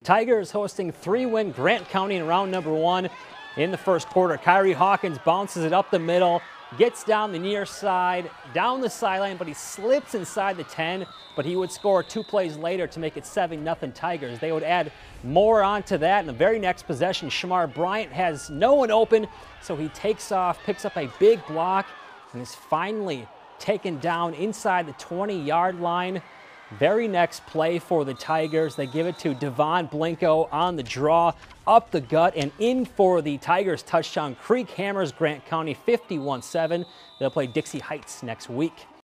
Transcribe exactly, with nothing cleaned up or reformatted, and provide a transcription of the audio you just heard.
Tigers hosting three-win Grant County in round number one in the first quarter. Kyrie Hawkins bounces it up the middle, gets down the near side, down the sideline, but he slips inside the ten, but he would score two plays later to make it seven nothing Tigers. They would add more onto that in the very next possession. Shamar Bryant has no one open, so he takes off, picks up a big block, and is finally taken down inside the twenty-yard line. Very next play for the Tigers, they give it to Devon Blinko on the draw, up the gut and in for the Tigers touchdown. Creek hammers Grant County fifty-one seven. They'll play Dixie Heights next week.